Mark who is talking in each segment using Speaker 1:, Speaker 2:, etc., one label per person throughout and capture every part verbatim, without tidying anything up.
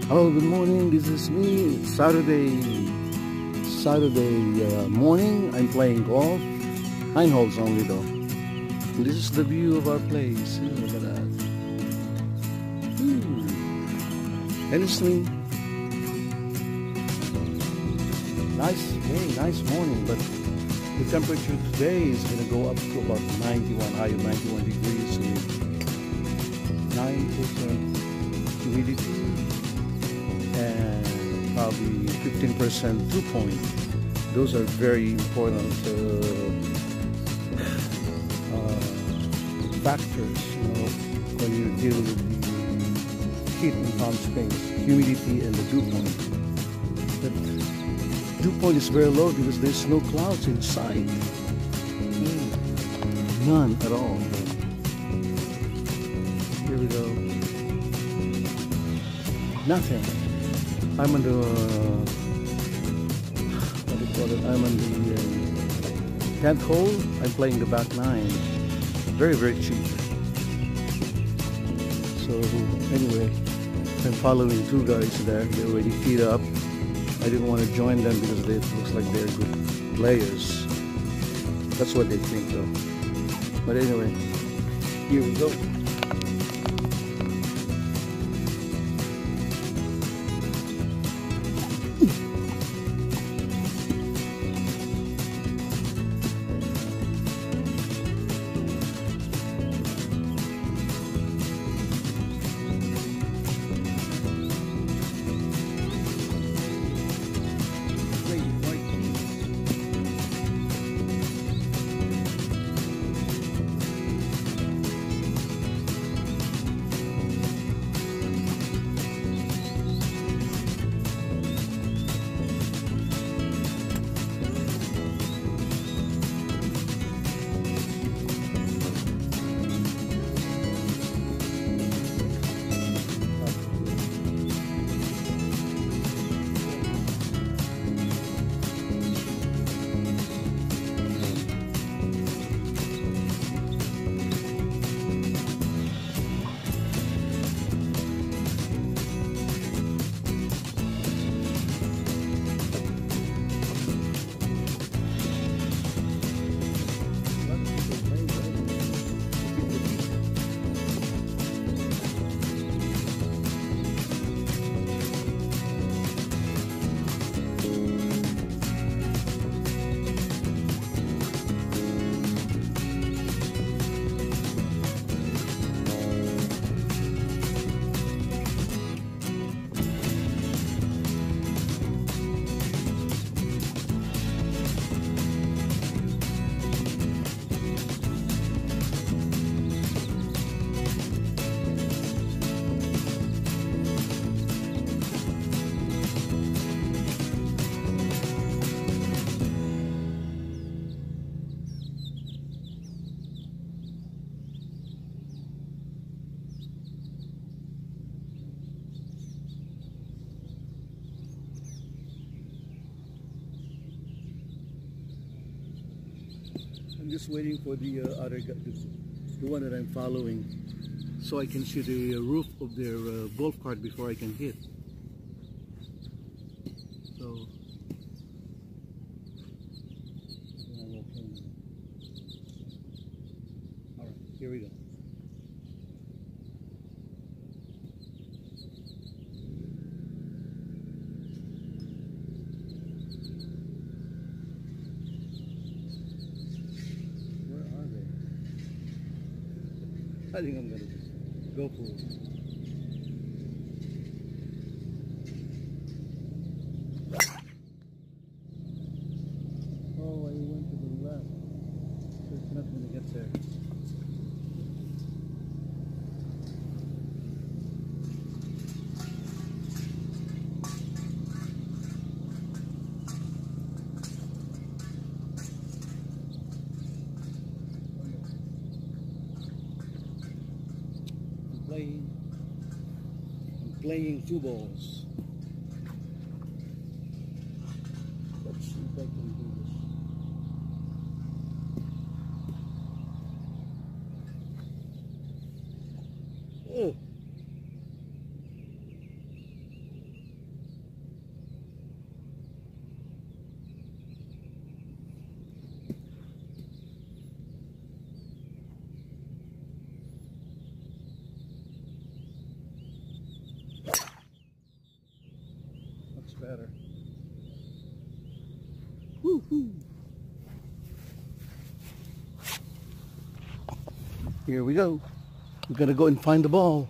Speaker 1: Hello, good morning. This is me. It's Saturday, Saturday uh, morning. I'm playing golf. Nine holes only though. And this is the view of our place. Oh, look at that. Hmm. And it's me. Nice day, nice morning, but the temperature today is going to go up to about ninety-one, high of ninety-one degrees with nine percent humidity and probably fifteen percent dew point. Those are very important uh, uh, factors, you know, when you deal with the heat in Palm Springs, humidity and the dew point. But dew point is very low because there's no clouds in sight. Mm. None at all. Here we go. Nothing. I'm on the uh, what do you call it? I'm on the uh, tenth hole. I'm playing the back nine. Very very cheap. So anyway, I'm following two guys there. They're already teed up. I didn't want to join them because they, it looks like they're good players. That's what they think though. But anyway, here we go. I'm just waiting for the uh, other guy, the, the one that I'm following, so I can see the uh, roof of their uh, golf cart before I can hit. So, all right, here we go. I think I'm gonna go for it. Oh, I went to the left, so it's not gonna get there. Playing, I'm playing two balls. Let's see if I can do this. Oh. Here we go. We're gonna go and find the ball.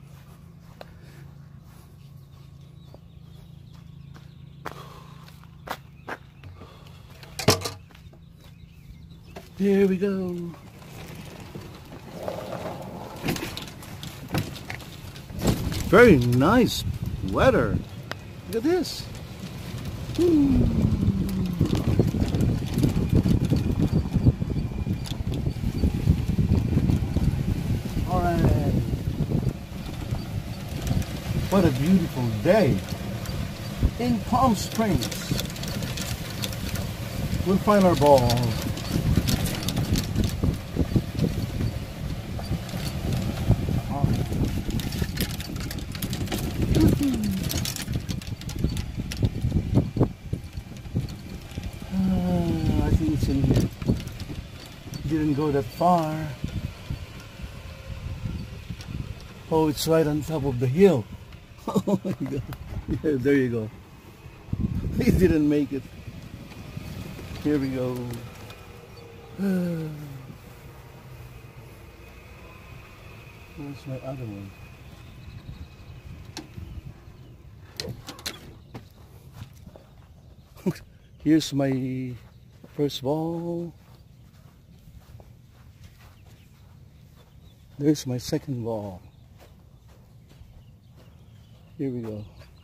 Speaker 1: Here we go. Very nice weather. Look at this. Woo. All right. What a beautiful day in Palm Springs. We'll find our ball. Uh, I think it's in here. Didn't go that far. Oh, it's right on top of the hill. Oh my God. Yeah, there you go. He didn't make it. Here we go. Where's my other one? Here's my first ball. There's my second ball. Here we go.